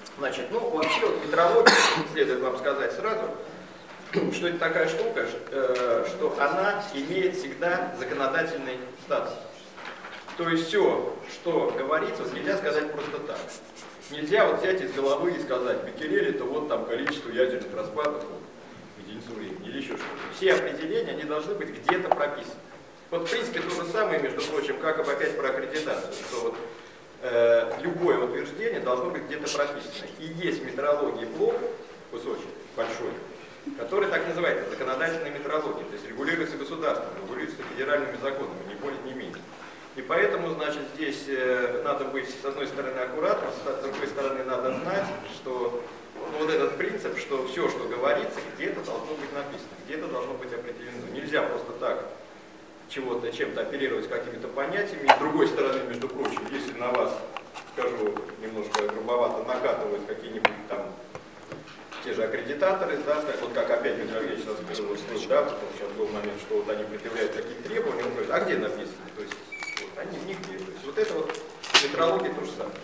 Значит, ну вообще вот метрология, следует вам сказать сразу, что это такая штука, что она имеет всегда законодательный статус. То есть все, что говорится, вот нельзя сказать просто так. Нельзя вот взять из головы и сказать, Беккерель это вот там количество ядерных распадов в единицу времени или еще что-то. Все определения, они должны быть где-то прописаны. Вот в принципе то же самое, между прочим, как опять про аккредитацию, что вот любое утверждение должно быть где-то прописано. И есть в метрологии блок, кусочек большой, который так называется законодательная метрология, то есть регулируется государством, регулируется федеральными законами, ни более, ни менее. И поэтому, значит, здесь надо быть, с одной стороны, аккуратным, с другой стороны, надо знать, что вот этот принцип, что все, что говорится, где-то должно быть написано, где-то должно быть определено. Нельзя просто так чего-то, чем-то оперировать какими-то понятиями. И с другой стороны, между прочим, если на вас, скажу немножко грубовато, накатывают какие-нибудь там те же аккредитаторы, да, вот как опять я сейчас скажу, да, потому что сейчас был момент, что вот они предъявляют какие-то требования, он говорит, а где написано? То есть, вот, они нигде. То есть вот это вот метрология то же самое.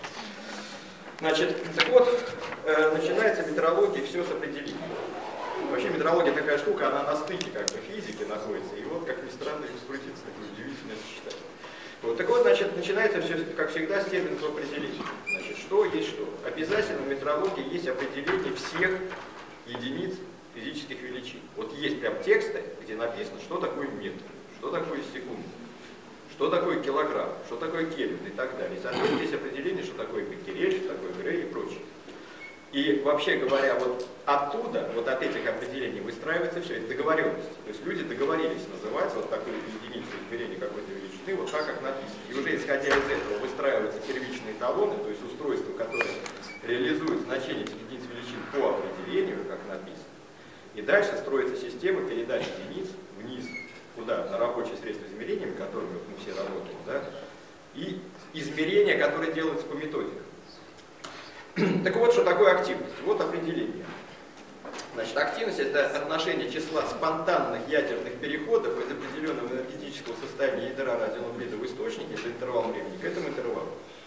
Значит, так вот, начинается метрология, все с определения. Вообще метрология такая штука, она на стыке как бы физики находится, и вот, как ни странно, юриспруденция такое удивительное сочетание. Вот, так вот, значит, начинается все, как всегда, с терминов определения. Значит, что есть что? Обязательно в метрологии есть определение всех единиц физических величин. Вот есть прям тексты, где написано, что такое метр, что такое секунда, что такое килограмм, что такое кельвин и так далее. И, соответственно, есть определение, что такое Беккерель, что такое Грей и прочее. И вообще говоря, вот оттуда, вот от этих определений выстраивается все, это договоренность. То есть люди договорились называть вот такую единицу измерения какой-то величины вот так, как написано. И уже исходя из этого выстраиваются первичные эталоны, то есть устройства, которые реализуют значение этих единиц величин по определению, как написано. И дальше строится система передачи единиц вниз, куда? На рабочие средства измерения, которыми мы все работаем, да? И измерения, которые делаются по методикам. Так вот, что такое активность? Вот определение. Значит, активность – это отношение числа спонтанных ядерных переходов из определенного энергетического состояния ядра радионуклида в источнике за интервал времени к этому интервалу.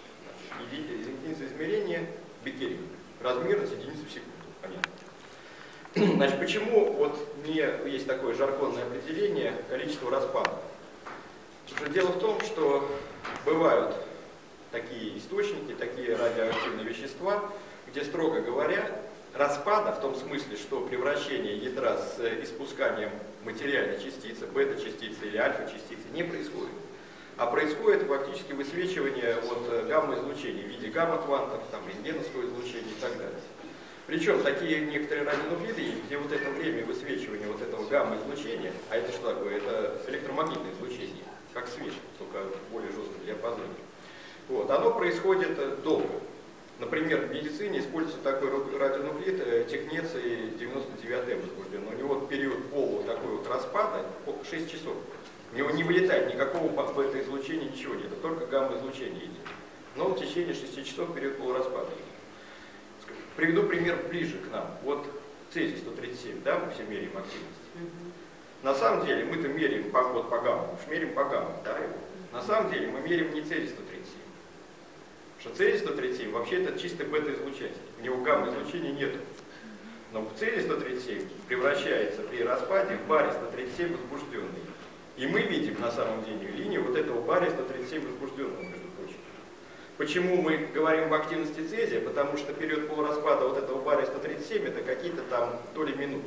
Единица измерения Беккерель. Размерность единицы в секунду. Понятно. Значит, почему вот не есть такое жаргонное определение количества распадов? Дело в том, что бывают такие источники, такие радиоактивные вещества, где, строго говоря, распада, в том смысле, что превращение ядра с испусканием материальной частицы, бета-частицы или альфа-частицы не происходит. А происходит фактически высвечивание вот, гамма-излучений в виде гамма-квантов, там, рентгеновского излучения и так далее. Причем такие некоторые радионуклиды есть, где вот это время высвечивания вот этого гамма-излучения, а это что такое? Это электромагнитное излучение, как свет, только в более жестком диапазоне. Вот, оно происходит долго. Например, в медицине используется такой радионуклид технеций 99М возбужден. У него период полного такой вот распада 6 часов. У него не вылетает никакого бета-излучения, ничего нет, только гамма-излучение идет. Но в течение 6 часов период полураспада. Приведу пример ближе к нам. Вот цезий-137, да, мы все меряем активность. На самом деле мы-то меряем по гамму, уж меряем по гамму, да, его. На самом деле мы меряем не цезий-137. Что цезий-137 вообще это чистый бета-излучатель. У него гамма-излучения нету. Но цезий-137 превращается при распаде в барий-137 возбужденный. И мы видим на самом деле линию вот этого бария-137 возбужденного, между прочим. Почему мы говорим об активности цезия? Потому что период полураспада вот этого бария-137 это какие-то там доли минуты.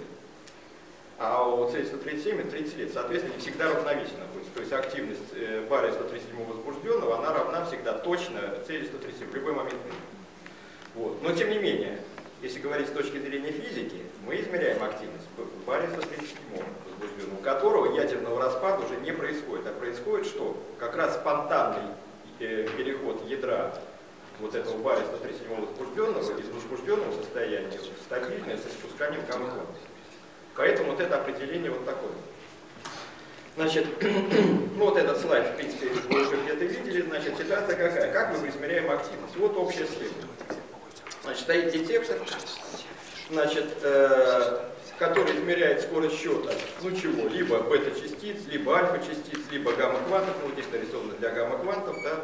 А у цезия-137 это 30 лет. Соответственно, не всегда равновесие находится. То есть активность бария-137 возбужденного, она равна всегда точно цезию-137 в любой момент времени. Вот. Но тем не менее, если говорить с точки зрения физики, мы измеряем активность бария-137 возбужденного, у которого ядерного распада уже не происходит. А происходит что? Как раз спонтанный переход ядра вот этого бария-137 возбужденного из возбужденного состояния в стабильное с испусканием гамма-квантов. Поэтому вот это определение вот такое. Значит, ну вот этот слайд, в принципе, вы уже где-то видели. Значит, ситуация какая? Как мы измеряем активность? Вот общая схема. Значит, стоит детектор, значит, который измеряет скорость счета, ну чего, либо бета-частиц, либо альфа-частиц, либо гамма-квантов, ну здесь нарисовано для гамма-квантов, да.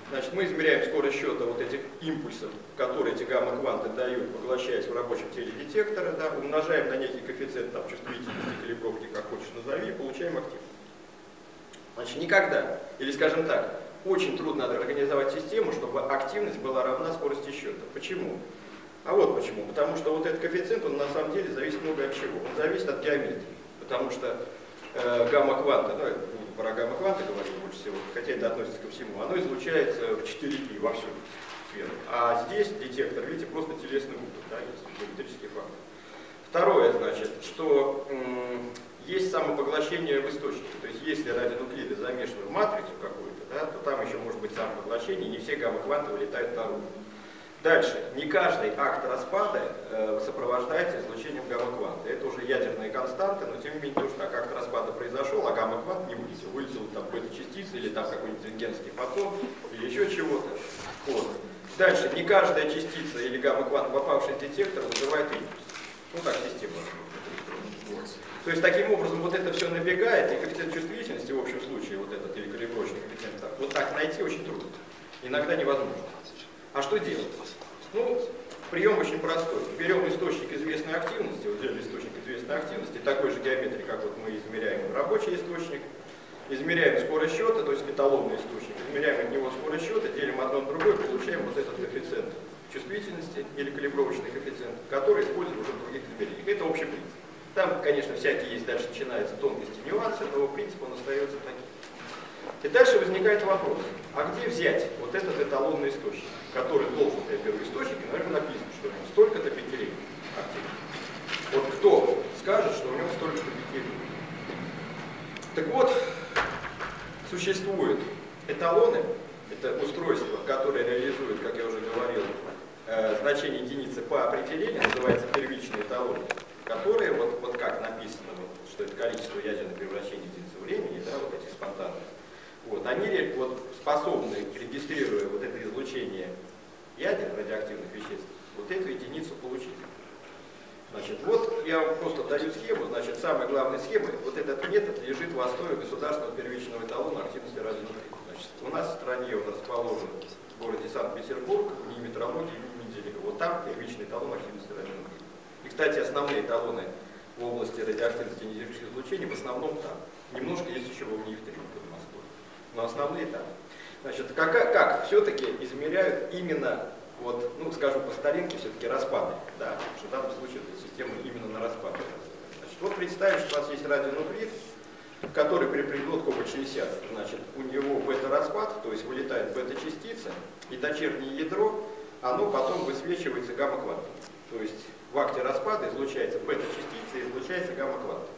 Значит, мы измеряем скорость счета вот этих импульсов, которые эти гамма-кванты дают, поглощаясь в рабочем теле детектора, да, умножаем на некий коэффициент там, чувствительности, калибровки, как хочешь назови, и получаем актив. Значит, никогда, или скажем так, очень трудно организовать систему, чтобы активность была равна скорости счета. Почему? А вот почему. Потому что вот этот коэффициент, он на самом деле зависит много от чего. Он зависит от геометрии. Потому что гамма-кванта, ну, я буду про гамма-кванты говорить больше всего, хотя это относится ко всему, оно излучается в 4π во всю сферу. А здесь детектор, видите, просто телесный опыт, да, есть геометрический фактор. Второе, значит, что есть самопоглощение в источнике. То есть если радионуклиды замешаны в матрицу какую-то, да, то там еще может быть самопоглощение, не все гамма-кванты вылетают наружу. Дальше, не каждый акт распада сопровождается излучением гамма-кванта. Это уже ядерные константы, но тем не менее, потому что так, акт распада произошел, а гамма-квант не вылетел. Вылетел там бета-частица или там какой-нибудь рентгенский фотон или еще чего-то. Вот. Дальше, не каждая частица или гамма-квант, попавший в детектор, вызывает импульс. Ну так система. Вот. То есть таким образом вот это все набегает, и коэффициент чувствительности в общем случае, вот этот или калибровочный коэффициент, вот так найти очень трудно. Иногда невозможно. А что делать? Ну, прием очень простой. Берем источник известной активности, вот взяли источник известной активности, такой же геометрии, как вот мы измеряем рабочий источник, измеряем скорость счета, то есть эталонный источник, измеряем от него скорость счета, делим одно на другое, получаем вот этот коэффициент чувствительности или калибровочный коэффициент, который используем уже в других измерениях. Это общий принцип. Там, конечно, всякие есть, дальше начинаются тонкости, нюансы, но принцип он остается таким. И дальше возникает вопрос, а где взять вот этот эталонный источник, который должен, я беру источник, и, наверное, написано, что у него столько-то петелей активных. Вот кто скажет, что у него столько-то петелей? Так вот, существуют эталоны, это устройство, которое реализует, как я уже говорил, значение единицы по определению, называется первичный эталон, которые, вот как написано, вот, что это количество ядерных превращений единицы времени, да, вот этих спонтанных, вот, они вот, способны, регистрируя вот это излучение ядер радиоактивных веществ, вот эту единицу получить. Значит, вот я вам просто даю схему, значит, самая главная схема, вот этот метод лежит в основе государственного первичного эталона активности радионуклидов. Значит, у нас в стране он расположен в городе Санкт-Петербург, в НИИ метрологии имени Менделеева. Вот там первичный эталон активности радионуклидов. И, кстати, основные эталоны в области радиоактивности и ионизирующих излучений в основном там. Немножко есть еще в НИИ-3 под Москвой. Но основные там. Значит, как все-таки измеряют именно, вот, ну, скажу по старинке, все-таки распады. Да? Потому что в данном случае эта система именно на распады. Значит, вот представим, что у нас есть радионуклид, который при предлотку 60, значит, у него бета-распад, то есть вылетает бета-частица, и дочернее ядро, оно потом высвечивается гамма-квантом. То есть в акте распада излучается бета-частица и излучается гамма-квант.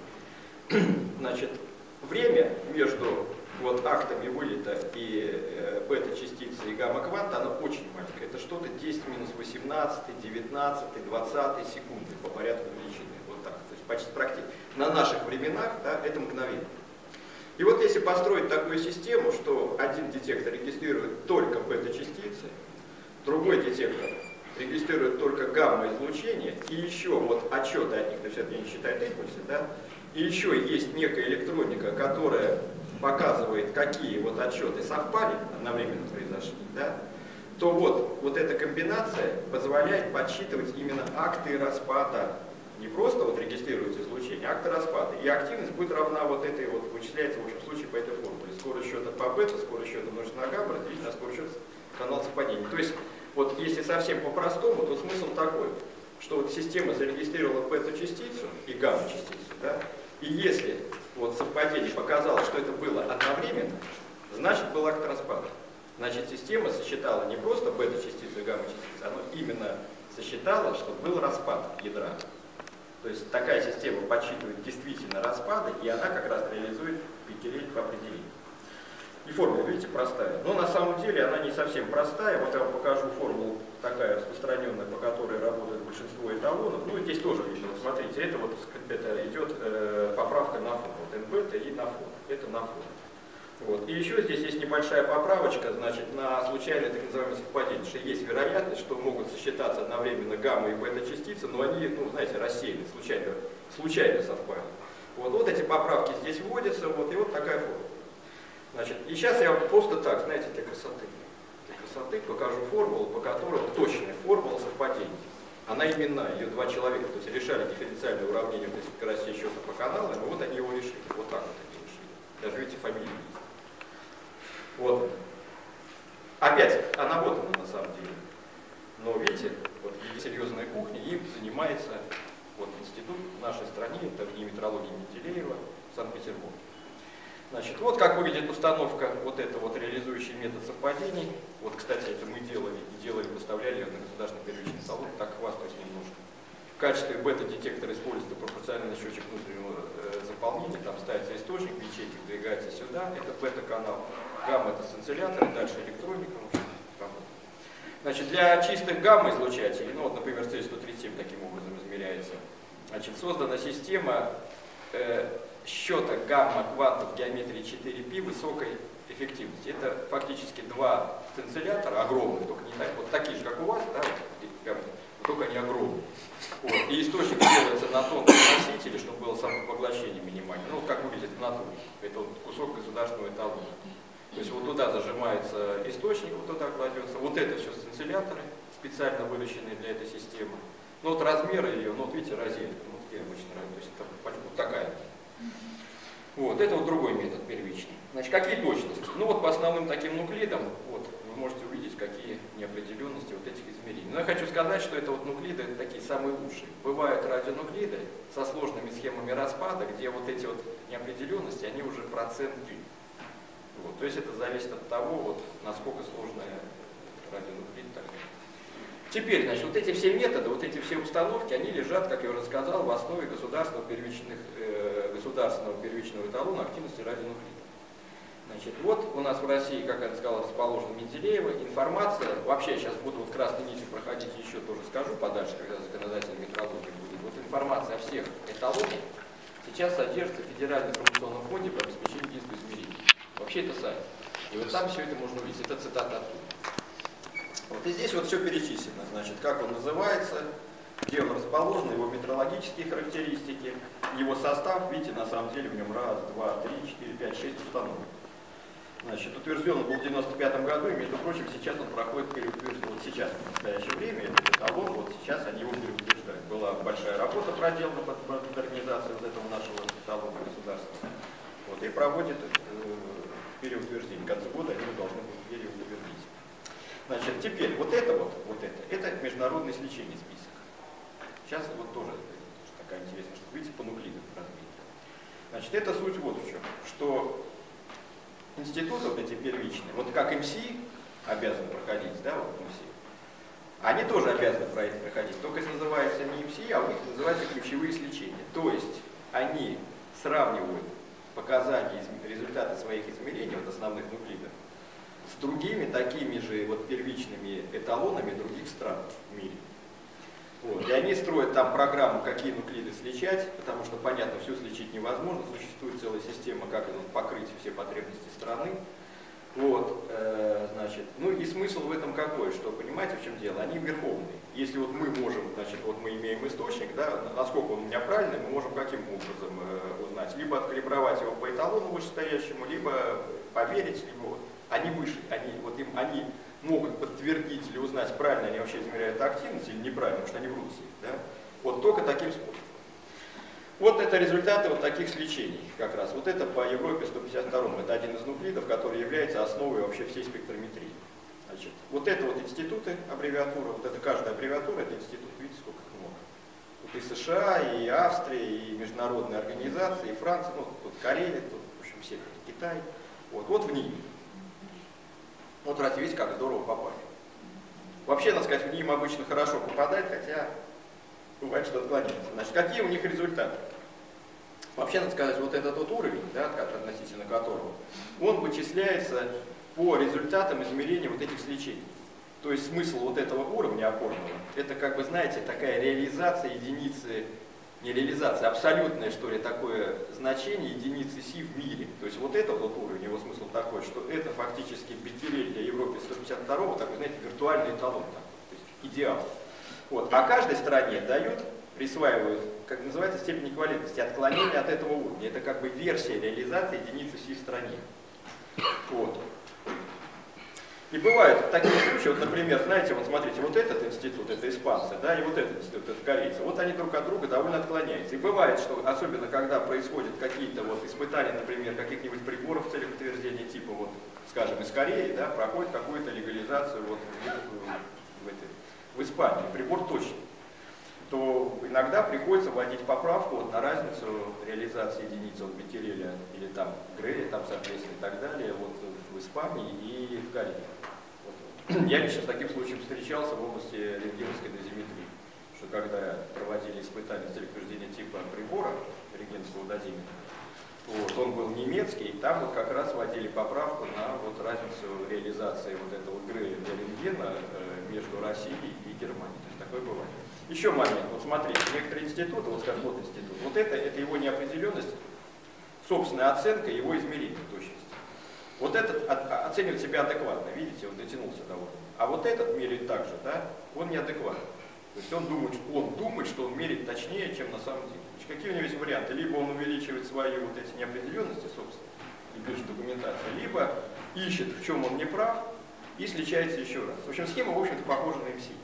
Значит, время между вот актами вылета и бета-частицы и гамма-кванта, оно очень маленькое. Это что-то 10 минус 18, 19, 20 секунды по порядку величины. Вот так. То есть почти практически. На наших временах, да, это мгновение. И вот если построить такую систему, что один детектор регистрирует только бета-частицы, другой детектор регистрирует только гамма-излучение, и еще вот отчеты от них, то есть это не считает импульсы, да, и еще есть некая электроника, которая показывает, какие вот отчеты совпали, одновременно произошли, да, то вот эта комбинация позволяет подсчитывать именно акты распада. Не просто вот регистрируется излучение, а акты распада. И активность будет равна вот этой вот, вычисляется в общем случае по этой формуле. Скорость счета по бета, скорость счета умножить на гамма, разделить на скорость счета канал совпадения. То есть, вот если совсем по-простому, то смысл такой, что вот система зарегистрировала бета-частицу и гамма-частицу, да, и если вот совпадение показало, что это было одновременно, значит был акт распада. Значит, система сосчитала не просто бета-частицу и гамма-частицу, она именно сосчитала, что был распад ядра. То есть такая система подсчитывает действительно распады, и она как раз реализует петелей по определению. И формула, видите, простая. Но на самом деле она не совсем простая. Вот я вам покажу формулу такая распространенная, по которой работает большинство эталонов. Ну, здесь тоже видно, вот смотрите, это вот это идет поправка на фон. Вот НБ и на фон. Это на фон. Вот. И еще здесь есть небольшая поправочка, значит, на случайное так называемое совпадение, что есть вероятность, что могут сосчитаться одновременно гамма и бета-частицы, но они, ну, знаете, рассеяны, случайно совпали. Вот эти поправки здесь вводятся, вот, и вот такая форма. Значит, и сейчас я вам просто так, знаете, для красоты. этой красоты, покажу формулу, по которой точная формула совпадения. Она именная, ее два человека, то есть решали дифференциальное уравнение вот этих скоростей счета по каналам, и вот они его решили. Вот так вот они решили. Даже видите, фамилия есть. Вот. Опять, она вот она на самом деле. Но видите, вот в виде серьезной кухни им занимается вот институт в нашей стране, это в метрологии Менделеева, Санкт-Петербург. Значит, вот как выглядит установка, вот это вот реализующий метод совпадений. Вот, кстати, это мы делали, выставляли на государственный первичный салон, так хвастаюсь немножко. В качестве бета-детектора используется пропорциональный счетчик внутреннего заполнения, там ставится источник, ячейки двигается сюда, это бета-канал, гамма это сцинциллятор, дальше электроника. Значит, для чистых гамма-излучателей, ну вот, например, Цель-137 таким образом измеряется, значит, создана система счета гамма-квантов геометрии 4π высокой эффективности. Это фактически два сцинциллятора, огромных, только не так, вот такие же, как у вас, да, только они огромные. Вот. И источник делается на тонком носителе, чтобы было самопоглощение минимальное. Ну, вот как выглядит в натуре. Это вот кусок государственного эталона. То есть вот туда зажимается источник, вот туда кладется. Вот это все сцинцилляторы, специально выращенные для этой системы. Ну вот размеры ее, ну вот видите, розетка, ну такие обычно, то есть это вот такая. Вот, это вот другой метод первичный. Значит, какие точности? Ну вот по основным таким нуклидам, вот, вы можете увидеть, какие неопределенности вот этих измерений. Но я хочу сказать, что это вот нуклиды, это такие самые лучшие. Бывают радионуклиды со сложными схемами распада, где вот эти вот неопределенности, они уже проценты. Вот, то есть это зависит от того, вот, насколько сложная радионуклид. Теперь, значит, вот эти все методы, вот эти все установки, они лежат, как я уже сказал, в основе государственного первичного эталона активности радионуклида. Значит, вот у нас в России, как я сказал, расположена Менделеева. Информация, вообще я сейчас буду вот красной нитью проходить, еще тоже скажу подальше, когда законодательная метрология будет. Вот информация о всех эталонах сейчас содержится в Федеральном информационном фонде по обеспечению единства измерений. Вообще это сайт. И вот там все это можно увидеть. Это цитата оттуда. Вот и здесь вот все перечислено, значит, как он называется, где он расположен, его метрологические характеристики, его состав, видите, на самом деле в нем 1, 2, 3, 4, 5, 6 установок. Значит, утвержден он был в 1995 году, и, между прочим, сейчас он проходит переутверждение. Вот сейчас, в настоящее время, этот эталон, вот сейчас они его переутверждают. Была большая работа проделана под модернизацию вот этого нашего эталона государства. Вот, и проводит переутверждение. В конце года они должны будут переутвердить. Значит, теперь вот это международное сличение список. Сейчас вот тоже такая интересная штука. Видите, по нуклидам разбито. Значит, это суть вот в чем, что институты вот эти первичные, вот как МС обязаны проходить, да, вот МС, они тоже обязаны проходить, только это называется не МС, а у них называется ключевые сличения. То есть они сравнивают показания, результаты своих измерений, вот основных нуклидов, с другими такими же вот первичными эталонами других стран в мире. Вот. И они строят там программу, какие нуклиды сличать, потому что, понятно, все сличить невозможно, существует целая система, как покрыть все потребности страны. Вот, значит, ну и смысл в этом какой, что, понимаете, в чем дело, они верховные. Если вот мы можем, значит, вот мы имеем источник, да, насколько он у меня правильный, мы можем каким образом узнать, либо откалибровать его по эталону вышестоящему, либо поверить, либо вот. Они выше, они могут подтвердить или узнать, правильно они вообще измеряют активность или неправильно, потому что они врут себе, да? Вот только таким способом. Вот это результаты вот таких сличений как раз. Вот это по Европе 152, это один из нуклидов, который является основой вообще всей спектрометрии. Значит, вот это вот институты, аббревиатура, вот это каждая аббревиатура, это институт, видите, сколько их много. Тут и США, и Австрия, и международные организации, и Франция, ну, тут Корея, тут, в общем, все, Китай. Вот в ней. Вот раз видите, как здорово попали. Вообще, надо сказать, в ним обычно хорошо попадать, хотя бывает, что отклоняется. Значит, какие у них результаты? Вообще, надо сказать, вот этот вот уровень, да, относительно которого, он вычисляется по результатам измерения вот этих сличений. То есть смысл вот этого уровня опорного, это, как бы, знаете, такая реализация единицы, не реализация, абсолютное, что ли, такое значение единицы Си в мире. То есть вот этот вот уровень, его смысл такой, что это фактически Беккерель для Европы 152-го, такой, знаете, виртуальный эталон, то есть идеал. Вот. А каждой стране дают, присваивают, как называется, степень эквивалентности, отклонения от этого уровня. Это как бы версия реализации единицы Си в стране. Вот. И бывают такие случаи, вот, например, знаете, вот смотрите, вот этот институт, это испанцы, да, и вот этот институт, это корейцы, вот они друг от друга довольно отклоняются. И бывает, что особенно когда происходят какие-то вот испытания, например, каких-нибудь приборов в целях утверждения, типа вот, скажем, из Кореи, да, проходит какую-то легализацию вот в Испании, прибор точный, то иногда приходится вводить поправку вот на разницу реализации единицы от Беккереля или там Грея, там, соответственно, и так далее, вот в Испании и в Корее. Вот. Я лично с таким случаем встречался в области рентгеновской дозиметрии, что когда проводили испытания с целью утверждения типа прибора рентгеновского дозиметра, вот, он был немецкий, и там вот как раз вводили поправку на вот разницу реализации вот этого Грея для рентгена между Россией и Германией. То есть такое бывает. Еще момент, вот смотрите, некоторые институты, вот скажем, вот институт, вот это его неопределенность, собственная оценка его измерения точности. Вот этот оценивает себя адекватно, видите, он дотянулся до уровня. А вот этот меряет так же, да, он неадекватный. То есть он думает, что он меряет точнее, чем на самом деле. Значит, какие у него есть варианты? Либо он увеличивает свои вот эти неопределенности, собственно, и пишет документацию, либо ищет, в чем он не прав, и сличается еще раз. В общем, схема, в общем-то, похожа на МС.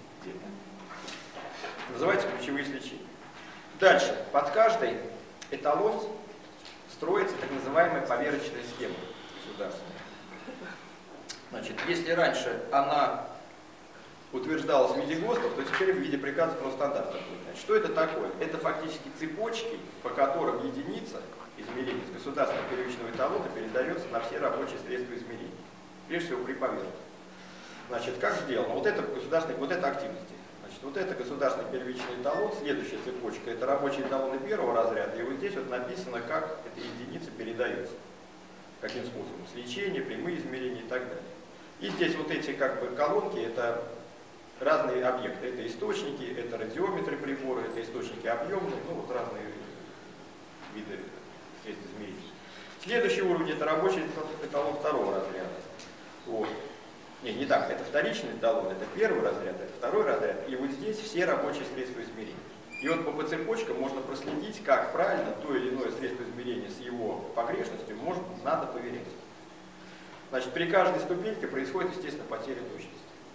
Называется ключевые сличения. Дальше. Под каждый эталон строится так называемая поверочная схема государственная. Значит, если раньше она утверждалась в виде ГОСТов, то теперь в виде приказов Росстандартов. Что это такое? Это фактически цепочки, по которым единица измерения с государственного первичного эталона передается на все рабочие средства измерения. Прежде всего при поверке. Значит, как сделано? Вот это государственные, вот это активности. Значит, вот это государственный первичный эталон, следующая цепочка, это рабочие эталоны первого разряда, и вот здесь вот написано, как эта единица передается. Каким способом? Сличение, прямые измерения и так далее. И здесь вот эти как бы колонки, это разные объекты. Это источники, это радиометры прибора, это источники объемные, ну вот разные виды средств измерения. Следующий уровень это рабочий эталон второго разряда. Вот. Не так, это вторичный эталон, это первый разряд, это второй разряд, и вот здесь все рабочие средства измерения. И вот по цепочкам можно проследить, как правильно то или иное средство измерения с его погрешностью надо поверять. Значит, при каждой ступеньке происходит, естественно, потеря точности.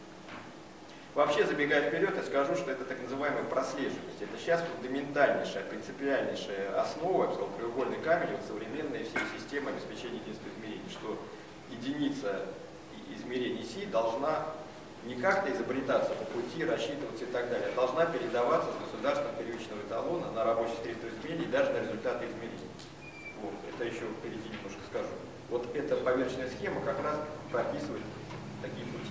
Вообще, забегая вперед, я скажу, что это так называемая прослеживаемость. Это сейчас фундаментальнейшая, принципиальнейшая основа, я бы сказал, краеугольный камень вот современной всей системы обеспечения единства измерений, что единица измерений Си должна не как-то изобретаться по пути, рассчитываться и так далее, а должна передаваться с государственного первичного эталона на рабочие средства измерений, даже на результаты измерений. Вот, это еще впереди немножко скажу. Вот эта поверочная схема как раз прописывает такие пути.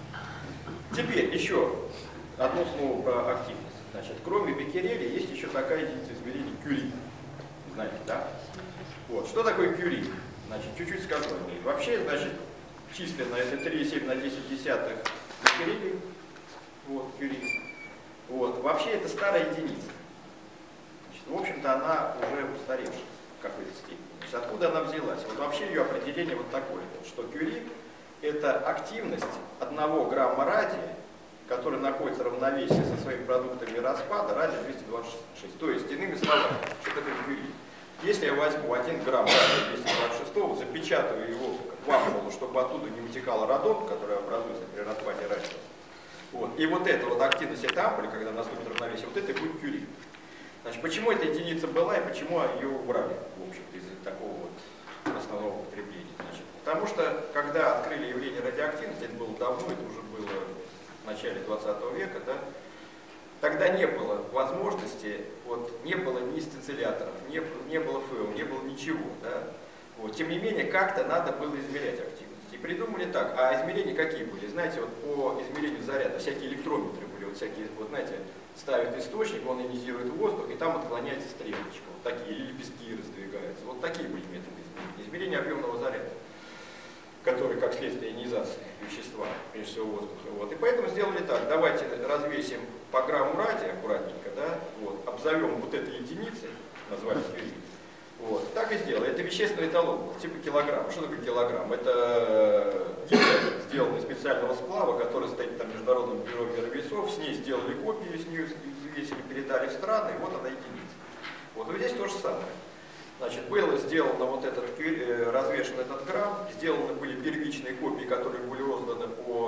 Теперь еще одно слово про активность. Значит, кроме Беккереля есть еще такая единица измерения Кюри. Знаете, да? Вот. Что такое Кюри? Значит, чуть-чуть скажу о ней. Вообще, значит, численно это 3,7 на 10 десятых Беккерелей. Вот, Кюри. Вот. Вообще это старая единица. Значит, в общем-то, она уже устаревшая в какой-то степени. Значит, откуда она взялась? Вот вообще ее определение вот такое, что Кюри это активность 1 грамма радия, который находится в равновесии со своими продуктами распада, радия 226. То есть, иными словами, что такое Кюри? Если я возьму 1 грамм радия 226, запечатаю его в ампулу, чтобы оттуда не утекал радон, который образуется при распаде радия, вот, и вот эта вот активность этой ампулы, когда наступит равновесие, вот это будет Кюри. Значит, почему эта единица была и почему ее убрали, в общем-то, из-за такого вот основного употребления? Значит, потому что, когда открыли явление радиоактивности, это было давно, это уже было в начале 20 века, да, тогда не было возможности, вот, не было ни сцинцилляторов, не было ФЭО, не было ничего. Да, вот, тем не менее, как-то надо было измерять активность. И придумали так. А измерения какие были? Знаете, вот по измерению заряда всякие электрометры были, вот всякие, вот знаете, ставят источник, он ионизирует воздух, и там отклоняется стрелочка. Вот такие, или лепестки раздвигаются. Вот такие были методы измерения. Измерение объемного заряда, который как следствие ионизации вещества, прежде всего воздуха. Вот. И поэтому сделали так. Давайте развесим по грамму радия аккуратненько, да, вот, обзовем вот этой единицей, назвали Кюри. Вот. Так и сделали. Это вещественный эталон, типа килограмм. Что такое килограмм? Это гидра, сделанный из специального сплава, который стоит там в Международном бюро мировесов. С ней сделали копию, с нее взвесили, передали в страны, и вот она единица. Вот и здесь то же самое. Значит, было сделано вот этот, развешен этот грамм, сделаны были первичные копии, которые были розданы по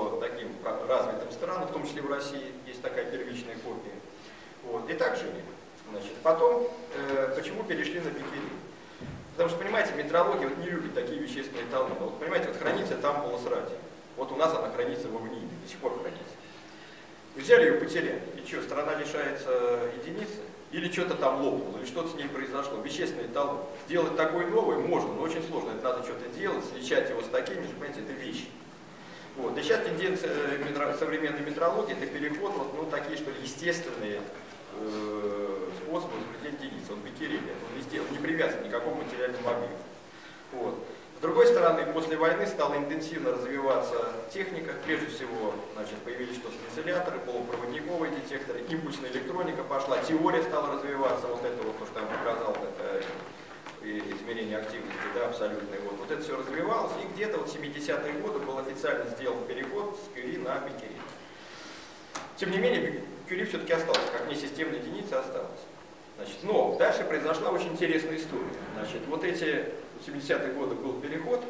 странах, в том числе в России, есть такая первичная копия. Вот. И так жили. Значит, потом, почему перешли на Беккерель? Потому что, понимаете, метрология вот не любит такие вещественные эталоны. Вот, понимаете, вот хранится там ампула с радием. Вот у нас она хранится во ВНИИ, до сих пор хранится. Взяли ее, потеряли. И что, страна лишается единицы? Или что-то там лопнуло, или что-то с ней произошло. Вещественный эталон. Сделать такой новый можно, но очень сложно. Это надо что-то делать, сличать его с такими же, понимаете, это вещи. Вот. И сейчас тенденция современной метрологии — это переход вот, ну, такие, что ли, естественные способы распределения единиц. Вот Беккерель, он не привязан к никакому материальному объекту. Вот. С другой стороны, после войны стала интенсивно развиваться техника. Прежде всего, значит, появились что сцинцилляторы, полупроводниковые детекторы, импульсная электроника пошла, теория стала развиваться, вот это вот, то, что я вам показал, это измерение активности, да, абсолютное. Вот это все развивалось, и где-то вот в 70-е годы был официально сделан переход с Кюри на Беккерель. Тем не менее, Кюри все-таки остался, как несистемная единица осталась. Значит, но дальше произошла очень интересная история. Значит, вот эти 70-е годы был переход,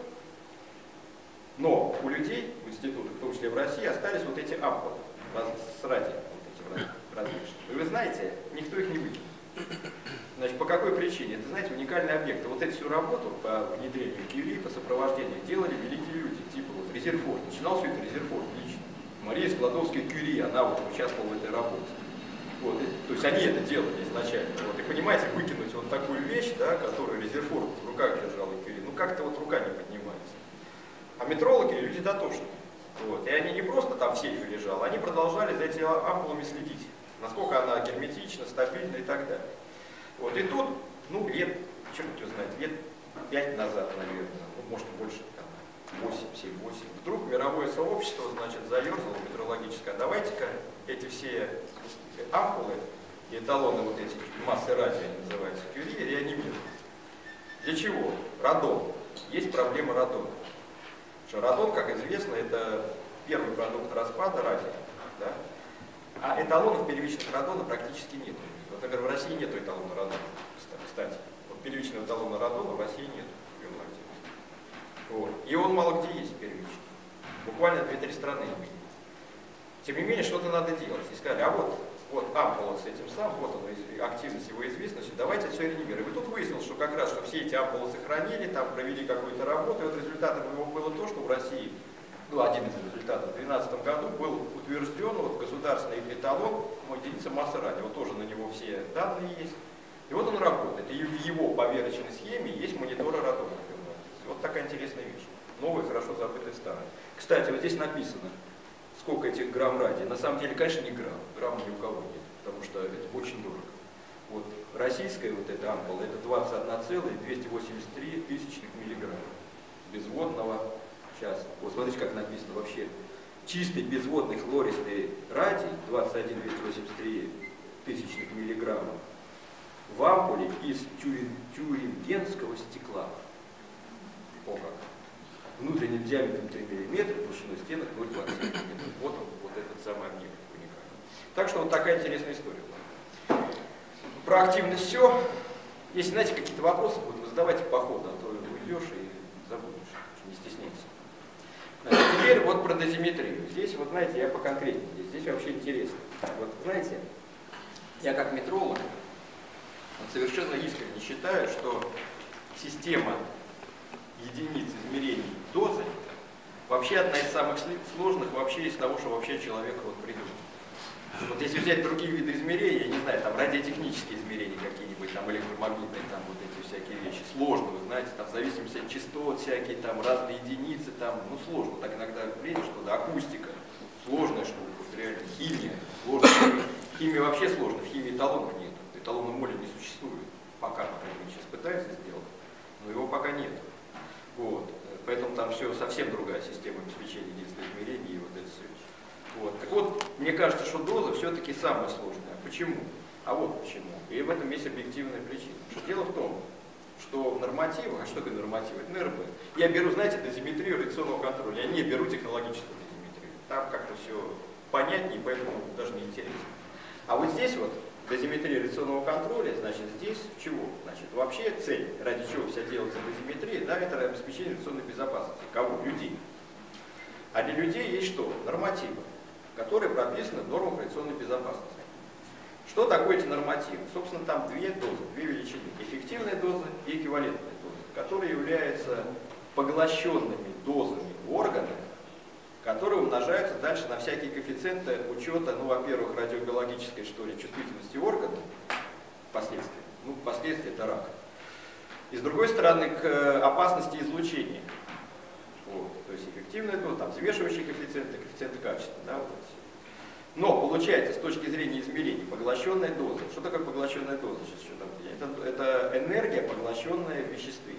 но у людей в институтах, в том числе в России, остались вот эти ампулы с радием, вот эти различные. И вы знаете, никто их не выкинул. Значит, по какой причине? Это, знаете, уникальный объект. Вот эту всю работу по внедрению Кюри, по сопровождению делали великие люди, типа вот Резерфорд. Начинал все это Резерфорд лично. Мария Складовская-Кюри, она вот участвовала в этой работе. Вот, то есть они это делали изначально. Вот, и понимаете, выкинуть вот такую вещь, да, которую Резерфорд в руках держал и Кюри, ну как-то вот рука не поднимается. А метрологи люди дотошные. Вот, и они не просто там в сейфе лежали, они продолжали за этими ампулами следить, насколько она герметична, стабильна и так далее. Вот, и тут, ну, лет, черт его знает, лет 5 назад, наверное, ну, может больше, 8, 7-8, вдруг мировое сообщество, значит, заерзало метрологическое. Давайте-ка эти все ампулы и эталоны, вот эти массы радия, называются, Кюри, реанимируют. Для чего? Радон. Есть проблема радона. Что радон, как известно, это первый продукт распада радия. Да? А эталонов первичных радона практически нет. Вот, например, в России нет эталона радона. Кстати, вот первичного эталона радона в России нет. Вот. И он мало где есть первичный. Буквально 2-3 страны. Тем не менее, что-то надо делать. И сказали, а вот ампула с этим самым, вот он, активность его известности, давайте все реанимируем. И тут выяснилось, что как раз, что все эти ампулы сохранили, там провели какую-то работу, и вот результатом его было то, что в России, ну, один из результатов, в 2012 году был утвержден вот, государственный эталон, единица массы радия. Вот тоже на него все данные есть. И вот он работает. И в его поверочной схеме есть мониторы радона. Вот такая интересная вещь. Новая, хорошо забытая старая. Кстати, вот здесь написано, сколько этих грамм радия. На самом деле, конечно, не грамм. Грамма ни у кого нет, потому что это очень дорого. Вот российская вот эта ампула, это 21,283 тысячных миллиграмм безводного. Сейчас, вот смотрите, как написано вообще. Чистый безводный хлористый радий 21,283 тысячных миллиграмма в ампуле из тюрингенского стекла. О как. Внутренним диаметром 3 мм, толщиной стенок 0,27 мм. Вот он, вот этот самый объект уникальный. Так что вот такая интересная история была. Про активность все. Если, знаете, какие-то вопросы будут, вы задавайте по ходу, а то уйдешь и забудешь. Не стесняйся. Значит, теперь вот про дозиметрию. Здесь, вот знаете, я поконкретнее. Здесь вообще интересно. Вот знаете, я как метролог совершенно искренне считаю, что система единиц измерений дозы вообще одна из самых сложных вообще из того, что вообще человек вот придумал. Вот если взять другие виды измерений, я не знаю, там радиотехнические измерения какие-нибудь, там электромагнитные, там вот эти всякие вещи, сложно, вы знаете, там в зависимости от частот всякие, там разные единицы, там, ну сложно, так иногда видишь, что да, акустика, сложная штука, реально, химия, сложная. Химия вообще сложная, в химии эталонов нет, эталона моля не существует, пока, по крайней мере, сейчас пытаются сделать, но его пока нет. Вот. Поэтому там все совсем другая система обеспечения единства измерений и вот это все. Вот. Так вот, мне кажется, что доза все-таки самая сложная. Почему? А вот почему. И в этом есть объективная причина. Что дело в том, что в нормативах, а что такое нормативы? Это НРБ. Я беру, знаете, дозиметрию радиационного контроля, я не беру технологическую дозиметрию. Там как-то все понятнее, поэтому даже не интересно. А вот здесь вот дозиметрия радиационного контроля, значит, здесь чего? Значит, вообще цель, ради чего вся делается дозиметрия, да, это обеспечение радиационной безопасности. Кого? Людей. А для людей есть что? Нормативы. которые прописаны в нормах радиационной безопасности. Что такое эти нормативы? Собственно, там две дозы, две величины. Эффективная доза и эквивалентная доза, которые являются поглощенными дозами органа, которые умножаются дальше на всякие коэффициенты учета, ну, во-первых, радиобиологической, что ли, чувствительности органа, впоследствии. Ну, впоследствии это рак. И с другой стороны, к опасности излучения. Вот. То есть эффективная доза, там, взвешивающие коэффициенты, коэффициенты качества. Да, вот. Но получается, с точки зрения измерений, поглощенная доза. Что такое поглощенная доза? Сейчас еще там, это энергия, поглощенная в веществе.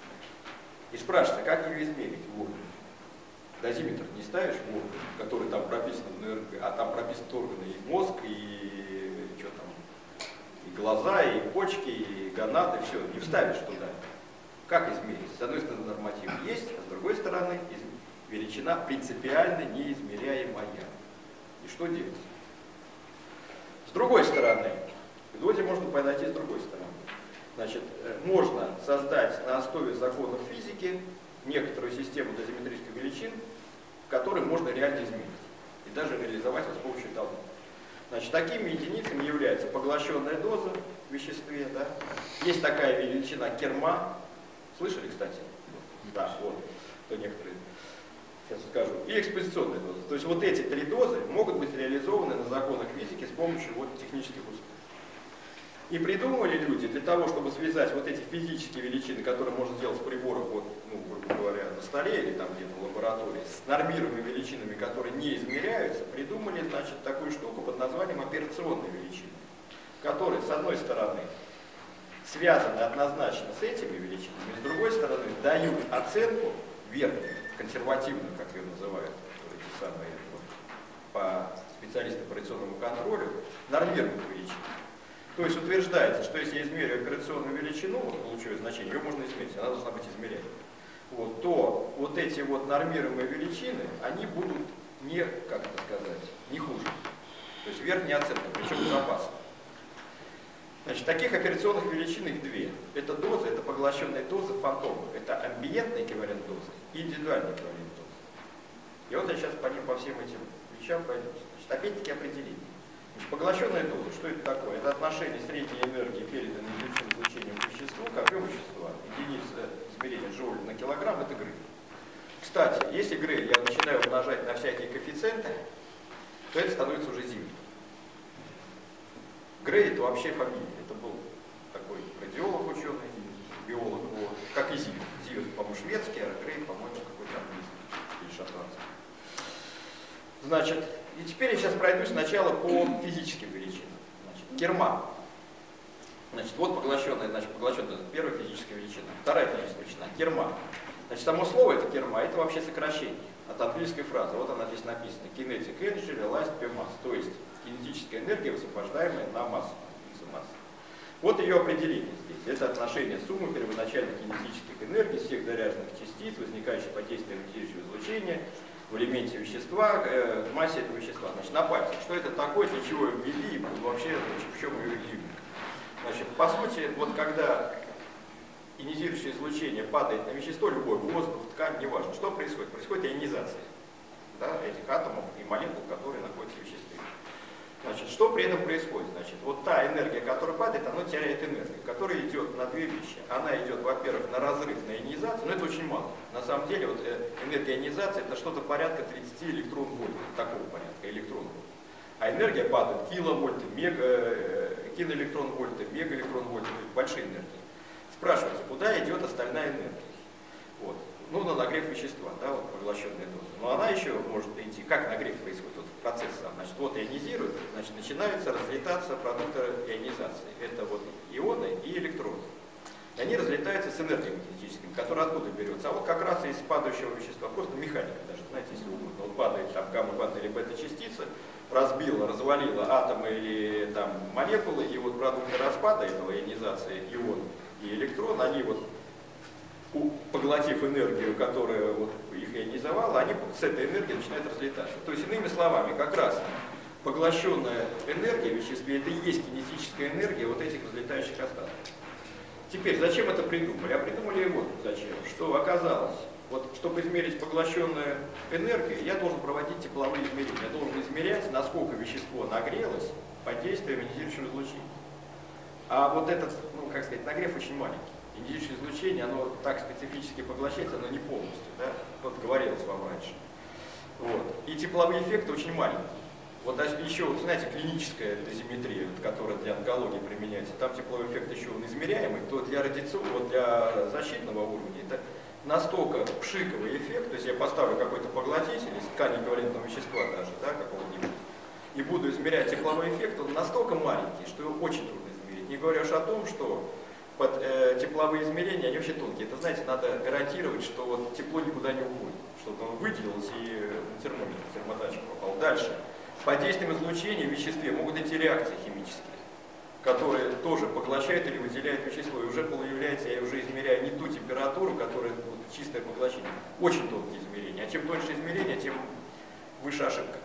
И спрашивается, как ее измерить в органе? Дозиметр не ставишь в орган, который там прописан, а там прописаны органы и мозг, и что там, и глаза, и почки, и гонады, все, не вставишь туда. Как измерить? С одной стороны норматив есть, а с другой стороны величина принципиально неизмеряемая. И что делать? С другой стороны, к дозе можно подойти с другой стороны. Значит, можно создать на основе законов физики некоторую систему дозиметрических величин, которые можно реально измерить. И даже реализовать с помощью талона. Значит, такими единицами является поглощенная доза в веществе. Да? Есть такая величина Керма. Слышали, кстати? Да, вот. То некоторые. Сейчас скажу. И экспозиционная доза. То есть вот эти три дозы могут быть реализованы на законах физики с помощью вот технических условий. И придумали люди для того, чтобы связать вот эти физические величины, которые можно сделать с приборов, вот, ну, грубо говоря, на столе или там где-то в лаборатории, с нормируемыми величинами, которые не измеряются, придумали, значит, такую штуку под названием операционные величины, которые, с одной стороны, связаны однозначно с этими величинами, и с другой стороны, дают оценку верхнюю, консервативную, как ее называют, эти самые вот, по специалистам по операционному контролю, нормируемых величин. То есть утверждается, что если я измерю операционную величину, вот получу значение, ее можно измерить, она должна быть измеряемой, вот, то вот эти вот нормируемые величины, они будут не, как это сказать, не хуже. То есть верхняя оценка, причем безопасна. Значит, таких операционных величин их две. Это доза, это поглощенная доза фантома. Это амбиентный эквивалент дозы и индивидуальный эквивалент дозы. И вот я сейчас по всем этим вещам пойду. Значит, опять-таки определение. Значит, поглощенная доза, что это такое? Это отношение средней энергии, переданной излучением к веществу, к объему вещества. Единица измерения джоуля на килограмм – это Грей. Кстати, если Грей я начинаю умножать на всякие коэффициенты, то это становится уже Зивер. Грей – это вообще фамилия. Это был такой радиолог, ученый, биолог, вот, как и Зивер. Зивер, по-моему, шведский, а Грей, по-моему, какой-то английский или шотландский. Значит, и теперь я сейчас пройду сначала по физическим величинам. Значит, Керма. Значит, вот поглощенная, первая физическая величина. Вторая физическая величина – Керма. Значит, само слово это Керма, это вообще сокращение от английской фразы. Вот она здесь написана. Kinetic energy realized per mass. То есть кинетическая энергия, высвобождаемая на массу. Вот ее определение здесь. Это отношение суммы первоначальных кинетических энергий всех заряженных частиц, возникающих под действием ионизирующего излучения в элементе вещества, к массе этого вещества. Значит, на пальцах. Что это такое, для чего ее ввели, и вообще в чем ее ввели. Значит, по сути, вот когда ионизирующее излучение падает на вещество, любой воздух, ткань, неважно, что происходит? Происходит ионизация, да, этих атомов и молекул, которые находятся в веществе. Значит, что при этом происходит? Значит, вот та энергия, которая падает, она теряет энергию, которая идет на две вещи. Она идет, во-первых, на разрыв, на ионизацию, но это очень мало. На самом деле, вот энергия ионизации это что-то порядка 30 электрон-вольт, такого порядка, электрон-вольт. А энергия падает киловольты, киноэлектрон-вольты, мегаэлектрон-вольты, большие энергии. Спрашивается, куда идет остальная энергия? Вот. Ну, на нагрев вещества, да, вот поглощенная доза. Но она еще может идти. Как нагрев происходит? Вот процесс сам. Значит, вот ионизирует, значит, начинаются разлетаться продукты ионизации. Это вот ионы и электроны. И они разлетаются с энергией кинетической, которая откуда берется? А вот как раз из падающего вещества, просто механика даже, знаете, если угодно. Вот падает там гамма-бета или бета-частица, разбила, развалила атомы или там молекулы, и вот продукты распада этого ионизации ион и электрон, они вот, поглотив энергию, которая вот их ионизовала, они с этой энергией начинают разлетаться. То есть, иными словами, как раз поглощенная энергия в веществе, это и есть кинетическая энергия вот этих разлетающих остатков. Теперь, зачем это придумали? А придумали вот зачем. Что оказалось, Вот, чтобы измерить поглощенную энергию, я должен проводить тепловые измерения. Я должен измерять, насколько вещество нагрелось под действием ионизирующего излучения. А вот этот, ну, как сказать, нагрев очень маленький. Ионизирующее излучение, оно так специфически поглощается, оно не полностью, да? Вот говорилось вам раньше. Вот. И тепловые эффекты очень маленькие. Вот еще, вот, знаете, клиническая дозиметрия, которая для онкологии применяется, там тепловой эффект еще он измеряемый, то для радиационного, для защитного уровня это настолько пшиковый эффект, то есть я поставлю какой-то поглотитель из ткани ковалентного вещества даже, да, какого-нибудь, и буду измерять тепловой эффект, он настолько маленький, что его очень трудно измерить. Не говоря уж о том, что тепловые измерения, они вообще тонкие. Это, знаете, надо гарантировать, что вот тепло никуда не уходит, чтобы оно выделилось и на термометр, термодатчик попал. Дальше. Под действием излучения в веществе могут идти реакции химические, которые тоже поглощают или выделяют вещество. И уже появляется, я уже измеряю не ту температуру, которая вот, чистое поглощение. Очень тонкие измерения. А чем тоньше измерение, тем выше ошибка.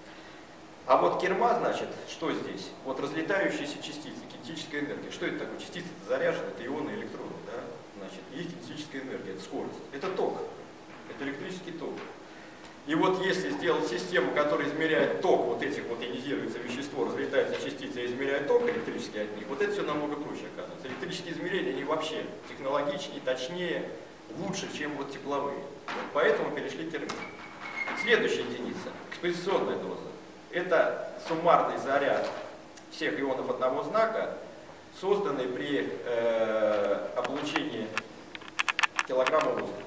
А вот керма, значит, что здесь? Вот разлетающиеся частицы, кинетическая энергия. Что это такое? Частицы заряжены, это ионы, электроны. Да? Значит, есть кинетическая энергия, это скорость. Это ток, это электрический ток. И вот если сделать систему, которая измеряет ток вот этих вот ионизируется вещество, разлетаются частицы, и измеряет ток электрический от них, вот это все намного проще оказывается. Электрические измерения, они вообще технологичнее, точнее, лучше, чем вот тепловые. Вот поэтому перешли к термину. Следующая единица, экспозиционная доза. Это суммарный заряд всех ионов одного знака, созданный при облучении килограмма воздуха.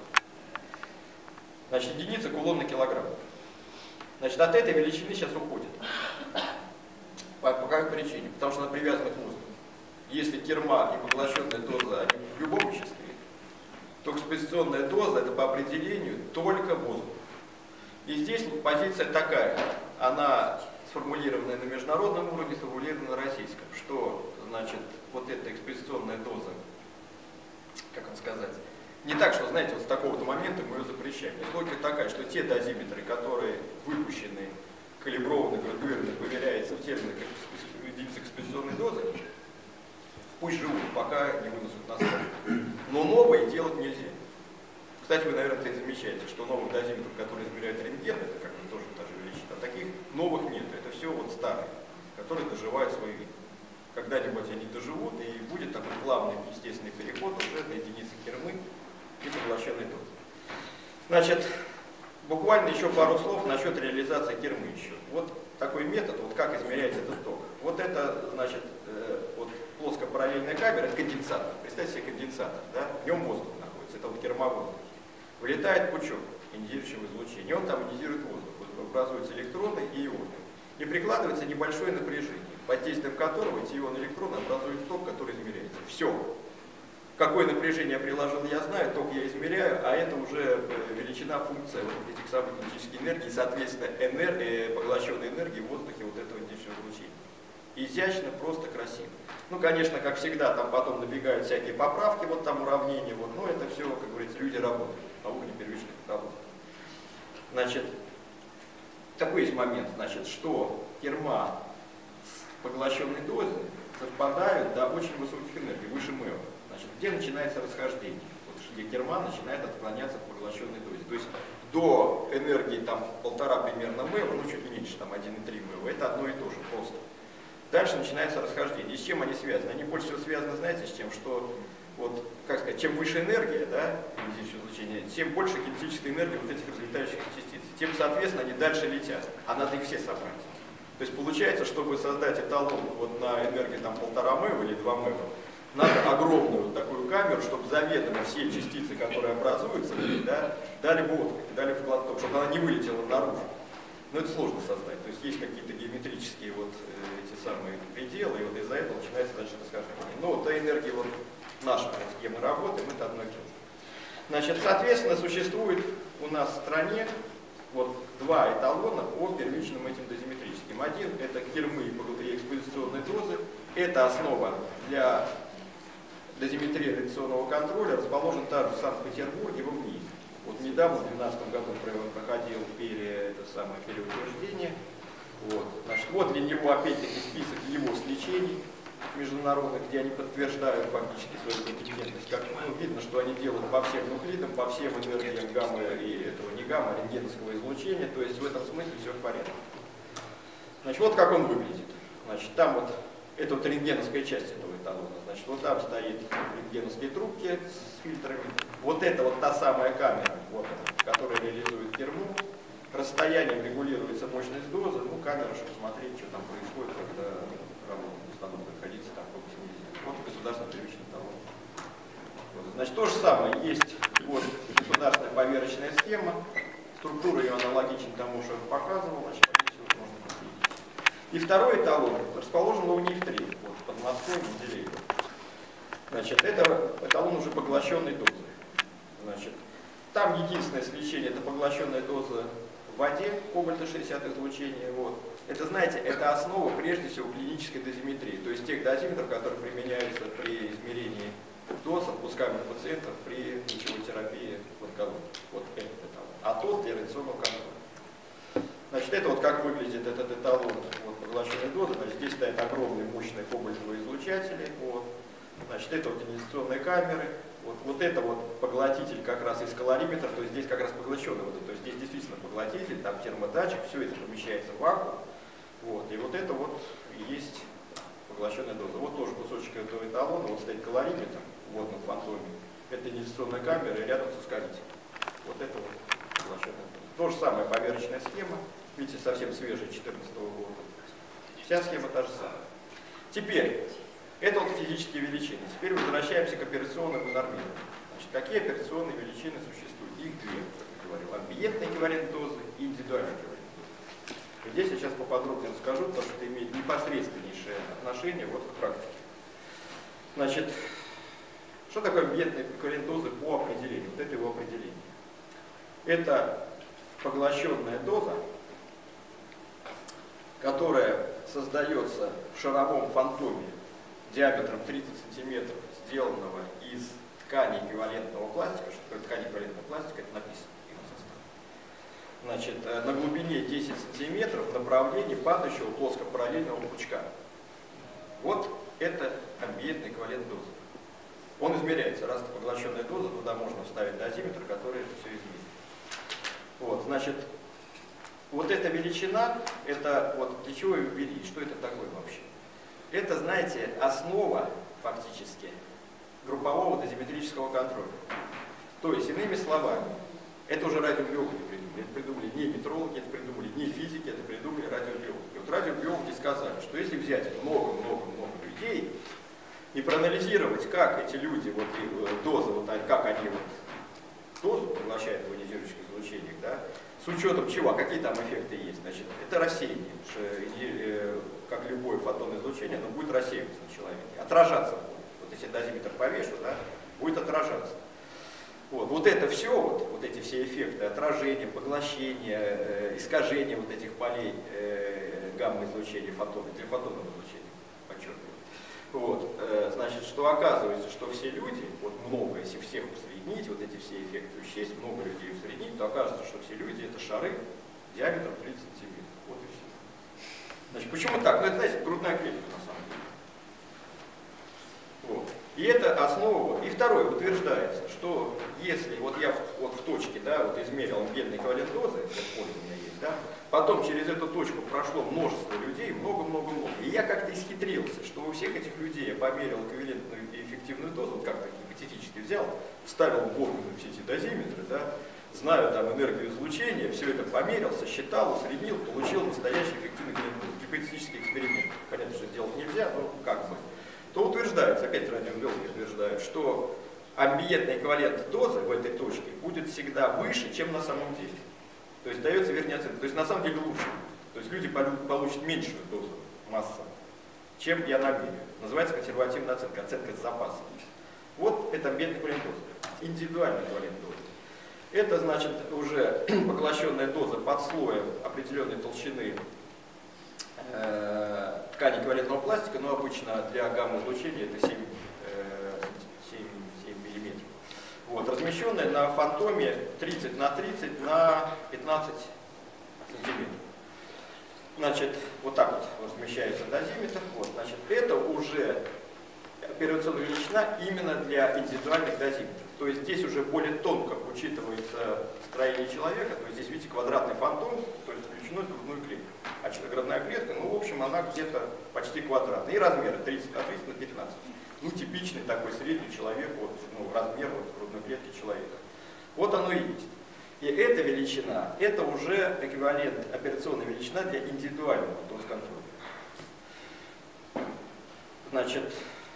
Значит, единица кулон на килограмм. Значит, от этой величины сейчас уходит. По какой причине? Потому что она привязана к воздуху. Если керма и поглощенная доза они в любом веществе, то экспозиционная доза это по определению только воздух. И здесь позиция такая, она сформулирована на международном уровне, сформулирована на российском, что значит вот эта экспозиционная доза, как вам сказать, не так, что, знаете, вот с такого-то момента мы ее запрещаем. То есть логика такая, что те дозиметры, которые выпущены, калиброваны, градуированы, проверяются в терминах единицы экспозиционной дозы, пусть живут, пока не вынесут на стол. Но новые делать нельзя. Кстати, вы, наверное, это замечаете, что новых дозиметров, которые измеряют рентген, это как бы тоже та же величина, таких новых нет. Это все вот старые, которые доживают свой век. Когда-нибудь они доживут, и будет такой плавный естественный переход уже на единицы кермы и поглощенной дозы. Значит, буквально еще пару слов насчет реализации кермы еще. Вот такой метод, вот как измеряется этот ток. Вот это, значит, вот плоскопараллельная камера, это конденсатор. Представьте себе конденсатор, да? В нем воздух находится, это вот керма воздуха. Вылетает пучок ионизирующего излучения, он там ионизирует воздух, образуются электроны и ионы. И прикладывается небольшое напряжение, под действием которого эти ионы и электроны образуют ток, который измеряется. Все. Какое напряжение я приложил, я знаю, ток я измеряю, а это уже величина, функция вот этих самых кинетических энергий, и, соответственно, поглощенной энергии в воздухе вот этого ионизирующего излучения. Изящно, просто красиво. Ну, конечно, как всегда, там потом набегают всякие поправки, вот там уравнения, вот, но это все, как говорится, люди работают, наука не первичных работает. Значит, такой есть момент, значит, что керма с поглощенной дозой совпадают до очень высоких энергий, выше МЭО. Значит, где начинается расхождение? Вот, где керма начинает отклоняться в поглощенной дозе. То есть до энергии там 1,5 примерно МЭО, ну чуть меньше, там 1,3 МЭО, это одно и то же, просто. Дальше начинается расхождение. И с чем они связаны? Они больше всего связаны, знаете, с тем, что, вот, как сказать, чем выше энергия, да, излучения, тем больше кинетической энергии вот этих разлетающих частиц. Тем, соответственно, они дальше летят, а надо их все собрать. То есть получается, чтобы создать эталон вот на энергии там 1,5 МЭО или 2 МЭО, надо огромную вот такую камеру, чтобы заведомо все частицы, которые образуются, да, дали бы отклик, дали вклад в то, чтобы она не вылетела наружу. Но это сложно создать. То есть есть какие-то геометрические вот эти самые пределы, и вот из-за этого начинается дальше расхождение. Но вот та энергия вот наша, где мы работаем, это одно и то же. Значит, соответственно, существует у нас в стране вот два эталона по первичным этим дозиметрическим. Один это кермы и экспозиционной дозы. Это основа для дозиметрии радиационного контроля, расположен также в Санкт-Петербурге, в МНИИ. Вот недавно, в 2012 году, проходил переутверждение. Вот. Значит, вот для него опять-таки список его сличений. международных, где они подтверждают фактически свою компетентность. Как видно, что они делают по всем нуклидам, по всем энергиям гамма и этого не гамма, а рентгеновского излучения. То есть в этом смысле все в порядке. Значит, вот как он выглядит. Значит, там вот, это вот рентгеновская часть этого эталона. Значит, вот там стоит рентгеновские трубки с фильтрами. Вот это вот та самая камера, вот она, которая реализует терму. Расстоянием регулируется мощность дозы. Ну, камера, чтобы смотреть, что там происходит, когда работает установка, находится там по 80. Вот государственный первичный талон. Вот. Значит, то же самое. Есть вот государственная поверочная схема. Структура ее аналогична тому, что я показывал. Значит, можно посмотреть. И второй эталон расположен в УНИФ-3, вот, под Москвой, в Менделеево. Значит, это эталон уже поглощенной дозы. Значит, там единственное сличение – это поглощенная доза в воде, кобальта-60 излучения. Вот. Это, знаете, это основа, прежде всего, клинической дозиметрии, то есть тех дозиметров, которые применяются при измерении доз отпускаемых пациентов при лучевой терапии в онкологии. Вот этот эталон. А тот для радиационного контроля. Значит, это вот как выглядит этот эталон вот, поглощенной дозы. Значит, здесь стоят огромные мощные кобальтовые излучатели. Вот. Значит, это вот инъекционные камеры. Вот это вот поглотитель как раз из калориметра, то есть здесь как раз поглощенный вот, то есть здесь действительно поглотитель, там термодатчик, все это помещается в вакуум. Вот, и вот это вот и есть поглощенная доза. Вот тоже кусочек этого эталона, вот стоит калориметр, вот на фантоме. Это инъекционная камера и рядом с ускорителем. Вот это вот поглощенная доза. То же самое поверочная схема, видите, совсем свежая, 2014 года. Вся схема та же самая. Теперь, это вот физические величины. Теперь возвращаемся к операционному нормированию. Значит, какие операционные величины существуют? Их две, как я говорил. Амбиентный эквивалент дозы и индивидуальный эквивалент дозы. И здесь я сейчас поподробнее расскажу, потому что это имеет непосредственнейшее отношение вот к практике. Значит, что такое амбиентный эквивалент дозы по определению? Вот это его определение. Это поглощенная доза, которая создается в шаровом фантоме диаметром 30 см, сделанного из ткани эквивалентного пластика. Что такое ткань эквивалентного пластика? Это написано в его составе. Значит, на глубине 10 см в направлении падающего плоскопараллельного пучка. Вот это амбиентный эквивалент дозы. Он измеряется. Раз это поглощенная доза, туда можно вставить дозиметр, который это все измерит. Вот, значит, вот эта величина, это вот для чего ее ввели, что это такое вообще? Это, знаете, основа фактически группового дозиметрического контроля. То есть, иными словами, это уже радиобиологи придумали. Это придумали не метрологи, это придумали не физики, это придумали радиобиологи. И вот радиобиологи сказали, что если взять много-много-много людей и проанализировать, как эти люди, вот и дозы, вот, как они вот дозу поглощают в ионизирующих излучениях, да, с учетом чего, какие там эффекты есть. Значит, это рассеяние, как любое фотонное излучение, оно будет рассеиваться на человеке, отражаться будет. Вот если дозиметр повешу, да, будет отражаться. Вот это все, вот эти все эффекты отражения, поглощения, искажения вот этих полей гамма-излучения, для фотонного излучения, подчеркиваю. Вот, значит, что оказывается, что все люди, вот много, если всех усреднить, вот эти все эффекты учесть, много людей усреднить, то окажется, что все люди это шары диаметром 30 см. Вот и все. Значит, почему так? Ну, это, знаете, грудная клетка на самом деле. Вот. И это основа. И второе, утверждается, что если, вот я вот в точке, да, вот измерил амбиентный эквивалент дозы, это поле у меня есть, да, потом через эту точку прошло множество людей, много-много-много. И я как-то исхитрился, что у всех этих людей я померил эквивалентную и эффективную дозу, вот как-то гипотетически взял, вставил в органы все эти дозиметры, да, знаю там энергию излучения, все это померил, сосчитал, усреднил, получил настоящий эффективный гипотетический эксперимент. Понятно, что делать нельзя, но как бы. То утверждается, опять радиобиологи утверждают, что амбиентный эквивалент дозы в этой точке будет всегда выше, чем на самом деле. То есть дается верхняя оценка. То есть на самом деле лучше. То есть люди получат меньшую дозу массы, чем я намерен. Называется консервативная оценка, оценка с запасом. Вот это амбиентный эквивалент дозы. Индивидуальный эквивалент дозы. Это значит уже поглощенная доза под слоем определенной толщины ткани эквивалентного пластика, но обычно для гамма-излучения это 7 мм. Вот, размещенная на фантоме 30 на 30 на 15 сантиметров. Значит, вот так вот размещается дозиметр. Вот, значит, это уже операционная величина именно для индивидуальных дозиметров. То есть здесь уже более тонко учитывается строение человека. То есть здесь, видите, квадратный фантом, то есть величиной грудную клетку. А грудная клетка, ну, в общем, она где-то почти квадратная. И размеры от 30 на 15. Ну, типичный такой средний человек, вот, ну, размер вот, грудной клетки человека. Вот оно и есть. И эта величина, это уже эквивалент операционной величина для индивидуального доз-контроля. Значит,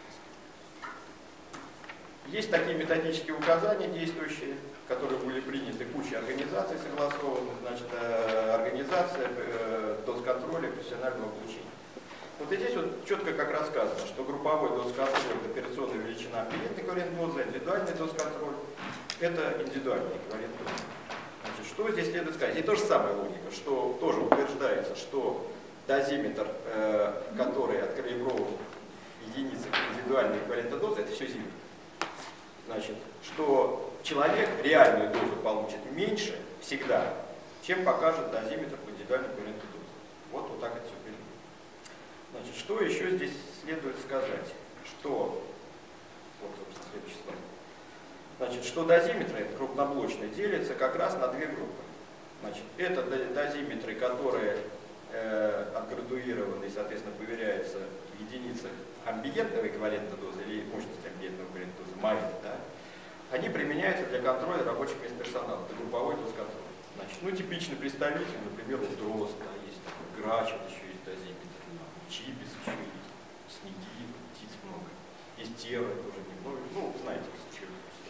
есть такие методические указания действующие, которые были приняты кучей организаций согласованных, значит, организация доз-контроля профессионального обучения. Вот и здесь вот четко как рассказано, что групповой доз-контроль – это операционная величина, амбиентный эквивалент дозы, индивидуальный доз-контроль – это индивидуальный эквивалент дозы. Значит, что здесь следует сказать? И то же самое логика, что тоже утверждается, что дозиметр, который откалиброван в единицах индивидуального эквивалента дозы, это все зиметр. Значит, что человек реальную дозу получит меньше всегда, чем покажет дозиметр по индивидуальному эквиваленту дозы. Вот так это все перейдет. Значит, что еще здесь следует сказать? Что, вот, собственно, следующий слайд. Значит, что дозиметры крупноблочные делятся как раз на две группы. Значит, это дозиметры, которые отградуированы и, соответственно, проверяются в единицах амбиентного эквивалента дозы или мощности амбиентного эквивалента дозы, МАЭД, да, они применяются для контроля рабочих мест персонала. Это групповой доз-контроль. Значит, ну, типичный представитель, например, вот дрозд, да, есть такой, грач, вот еще есть дозиметр, чибис еще есть, снеги, птиц много, есть терры тоже немного, ну, знаете, что.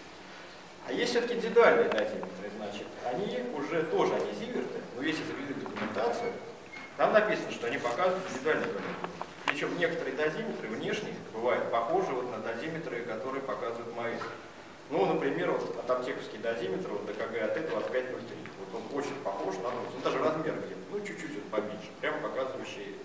А есть все-таки индивидуальные дозиметры, значит, они уже тоже, они зиверты, но если заглянуть в документацию, там написано, что они показывают индивидуальные дозиметры. Причем некоторые дозиметры внешние бывают похожи вот на дозиметры, которые показывают МАЭД. Ну, например, вот атомтековский дозиметр, вот ДКГ АТ-2503. Вот он очень похож на дрозд. Он даже размер где-то, ну, чуть-чуть вот поменьше, прямо показывающий.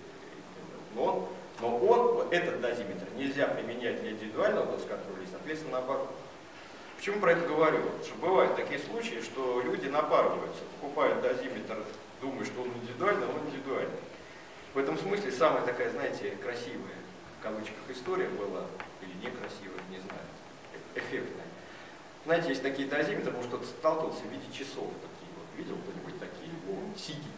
Но он, этот дозиметр нельзя применять для индивидуального доз-контроля, и, соответственно, наоборот. Почему про это говорю? Потому что бывают такие случаи, что люди напарываются, покупают дозиметр, думают, что он индивидуальный, но он индивидуальный. В этом смысле самая такая, знаете, красивая, в кавычках, история была, или некрасивая, не знаю, эффектная. Знаете, есть такие дозиметры, может, кто-то сталкивался в виде часов такие вот. Видел кто-нибудь такие? Сиги.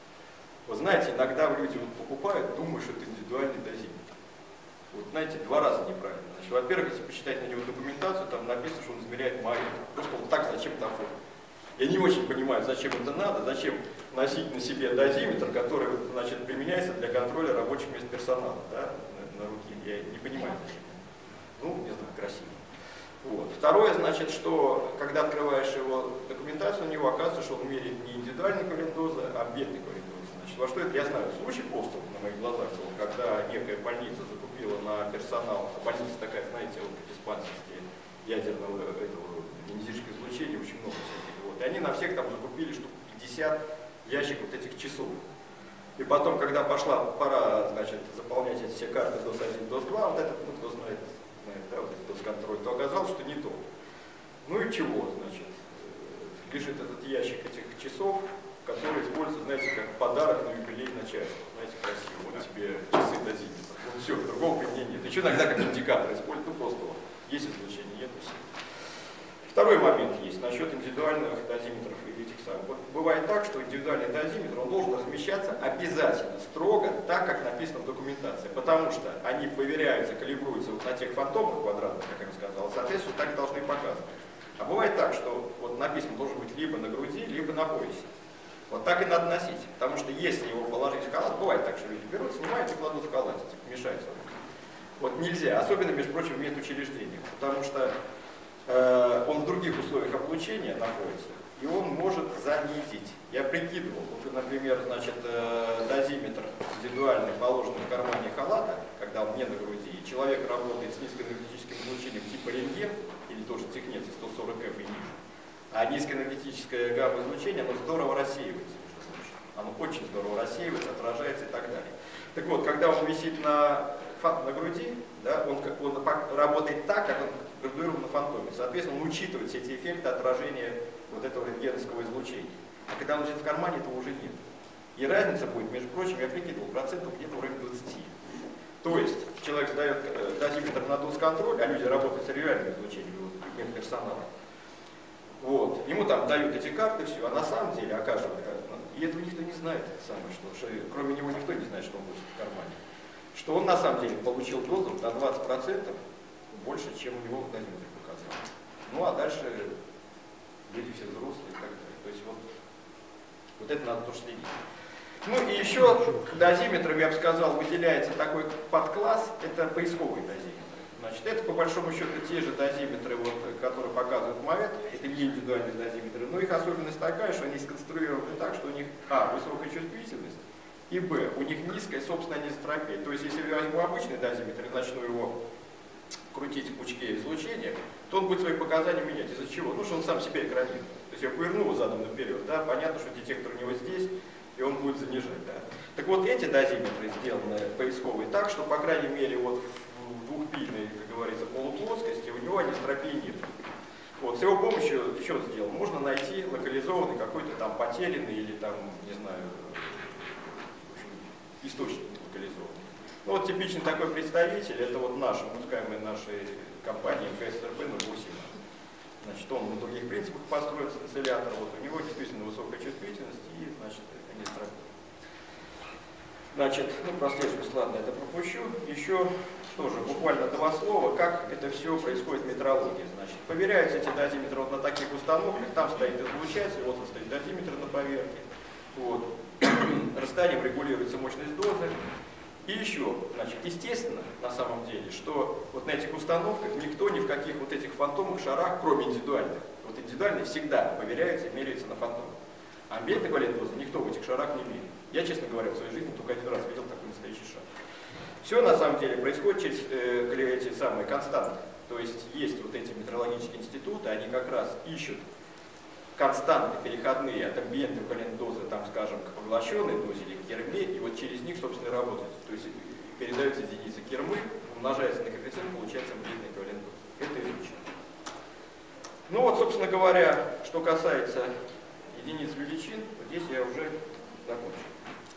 Вот знаете, иногда люди вот покупают, думают, что это индивидуальный дозиметр. Вот знаете, два раза неправильно. Значит, во-первых, если почитать на него документацию, там написано, что он измеряет МАЭД. Просто вот так зачем-то оформлено. Я не очень понимаю, зачем это надо, зачем носить на себе дозиметр, который, значит, применяется для контроля рабочих мест персонала, да, на руке. Я не понимаю, зачем. Ну, не знаю, красиво. Вот. Второе, значит, что когда открываешь его документацию, у него оказывается, что он меряет не индивидуальный эквивалент дозы, а амбиентный эквивалент дозы. Значит, во что это я знаю? Случай просто на моих глазах был, когда некая больница закупила на персонал, больница такая, знаете, вот диспансерские ядерного этого ионизирующего излучения, очень много всяких. Вот. И они на всех там закупили штук 50 ящик вот этих часов. И потом, когда пора, значит, заполнять эти все карты ДОС-1, ДОС-2, вот этот, ну, кто знает, да, вот этот ДОС-контроль, то оказалось, что не то. Ну и чего, значит, лежит этот ящик этих часов, которые используются, знаете, как подарок на юбилей начальства. Знаете, красиво, вот тебе часы дозиметра. Вот все, другого применения нет. Еще иногда как индикатор используют, ну просто вот, есть излучение, нет, и все. Второй момент есть насчет индивидуальных дозиметров и этих самых. Вот бывает так, что индивидуальный дозиметр, он должен размещаться обязательно, строго, так, как написано в документации, потому что они проверяются, калибруются вот на тех фантомных квадратах, как я сказал, соответственно, так должны показывать. А бывает так, что вот написано должен быть либо на груди, либо на поясе. Вот так и надо носить, потому что если его положить в халат, бывает так, что люди берут, снимают и кладут в халат, типа, мешается. Вот нельзя, особенно, между прочим, в медучреждениях, потому что он в других условиях облучения находится, и он может занизить. Я прикидывал, вот, например, значит, дозиметр индивидуальный, положенный в кармане халата, когда он не на груди, и человек работает с низкоэнергетическим излучением типа рентген, или тоже технеции 140 F и ниже, а низкоэнергетическое гамма-излучение, оно здорово рассеивается, оно очень здорово рассеивается, отражается и так далее. Так вот, когда он висит на груди, да, он работает так, как он градуирован на фантоме. Соответственно, он учитывает все эти эффекты отражения вот этого рентгеновского излучения. А когда он лежит в кармане, этого уже нет. И разница будет, между прочим, я прикидывал, процентов где-то в районе 20. То есть человек сдает дозиметр на доз-контроль, а люди работают с реальным излучением, персонала. Вот. Ему там дают эти карты, все, а на самом деле оказывается, и этого никто не знает, что кроме него никто не знает, что он носит в кармане. Что он на самом деле получил дозу на 20% больше, чем у него дозиметр показал. Ну а дальше люди все взрослые и так далее. То есть вот это надо тоже следить. Ну и еще к дозиметрам, я бы сказал, выделяется такой подкласс, это поисковые дозиметры. Значит, это по большому счету те же дозиметры, вот, которые показывают МАЭТ, это не индивидуальные дозиметры, но их особенность такая, что они сконструированы так, что у них высокая чувствительность, и у них низкая собственная анизотропия. То есть если я возьму обычный дозиметр и начну его крутить в пучке излучения, то он будет свои показания менять. Из-за чего? Ну, что он сам себе экранирует. То есть я поверну задом наперед, да, понятно, что детектор у него здесь, и он будет занижать. Да. Так вот, эти дозиметры сделаны поисковые так, что, по крайней мере, вот в двухпильной, как говорится, полуплоскости у него анизотропии нет. Вот, с его помощью что сделал? Можно найти локализованный какой-то там потерянный или там, не знаю, источник локализованный. Ну вот типичный такой представитель, это вот наш, выпускаемый нашей компанией МКСРП 08. Значит, он на других принципах построен осциллятор, вот у него действительно высокая чувствительность и, значит, анизотропия. Значит, ну, прослеживаюсь, ладно, это пропущу. Еще тоже буквально два слова, как это все происходит в метрологии. Значит, проверяются эти дозиметры вот на таких установках, там стоит излучатель, вот он стоит дозиметр на поверхне. Вот. Расстоянием регулируется мощность дозы. И еще, значит, естественно, на самом деле, что вот на этих установках никто ни в каких вот этих фантомных шарах, кроме индивидуальных, вот индивидуальные всегда проверяются и меряются на фантомах. А амбиентный эквивалент дозы никто в этих шарах не меряет. Я, честно говоря, в своей жизни только один раз видел такой настоящий шар. Все на самом деле происходит через эти самые константы. То есть есть вот эти метрологические институты, они как раз ищут константы переходные от амбиентной эквивалент дозы, там, скажем, к поглощенной дозе или к керме, и вот через них, собственно, и работают. То есть передаются единицы кермы, умножается на коэффициент, получается амбиентный эквивалент дозы. Это изучено. Ну вот, собственно говоря, что касается единиц величин, вот здесь я уже закончил.